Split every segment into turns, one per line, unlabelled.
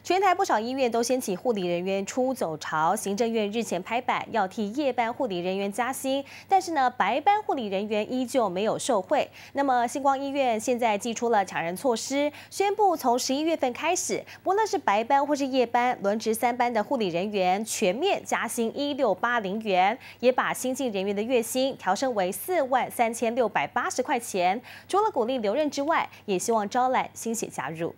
全台不少医院都掀起护理人员出走潮，行政院日前拍板要替夜班护理人员加薪，但是呢，白班护理人员依旧没有受惠。那么星光医院现在祭出了抢人措施，宣布从11月份开始，不论是白班或是夜班，轮值3班的护理人员全面加薪1680元，也把新进人员的月薪调升为43680块钱。除了鼓励留任之外，也希望招揽新血加入。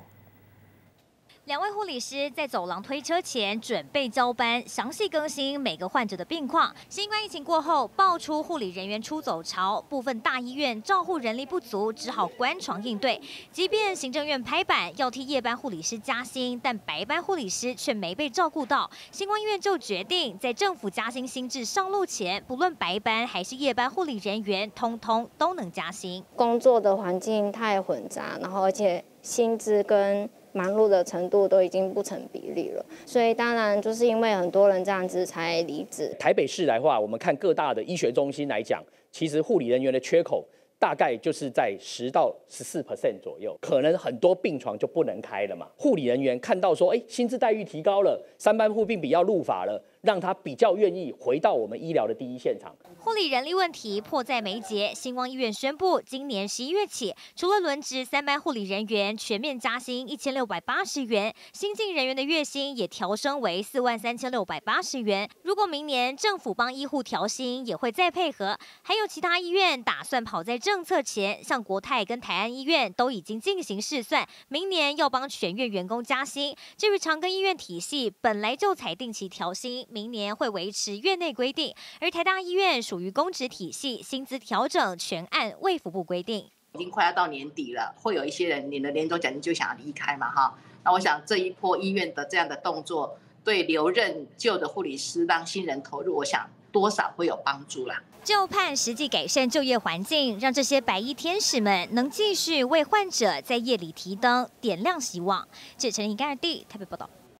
2位护理师在走廊推车前准备交班，详细更新每个患者的病况。新冠疫情过后，爆出护理人员出走潮，部分大医院照护人力不足，只好关床应对。即便行政院拍板要替夜班护理师加薪，但白班护理师却没被照顾到。星光医院就决定在政府加薪新制上路前，不论白班还是夜班护理人员，通通都能加薪。
工作的环境太混杂，然后而且薪资跟 忙碌的程度都已经不成比例了，所以当然就是因为很多人这样子才离职。
台北市来话，我们看各大的医学中心来讲，其实护理人员的缺口大概就是在10到14% 左右，可能很多病床就不能开了嘛。护理人员看到说，薪资待遇提高了，3班护病比要入法了，让他比较愿意回到我们医疗的第一现场。
护理人力问题迫在眉睫，星光医院宣布，今年11月起，除了轮值3班护理人员全面加薪1680元，新进人员的月薪也调升为43680元。如果明年政府帮医护调薪，也会再配合。还有其他医院打算跑在政策前，像国泰跟台安医院都已经进行试算，明年要帮全院员工加薪。至于长庚医院体系，本来就采定期调薪，明年会维持院内规定，而台大医院属于公职体系，薪资调整全按卫福部规定。
已经快要到年底了，会有一些人领了年终奖金就想要离开嘛，哈。那我想这一波医院的这样的动作，对留任旧的护理师让新人投入，我想多少会有帮助啦。
就盼实际改善就业环境，让这些白衣天使们能继续为患者在夜里提灯，点亮希望。这陈怡干2D台北报道。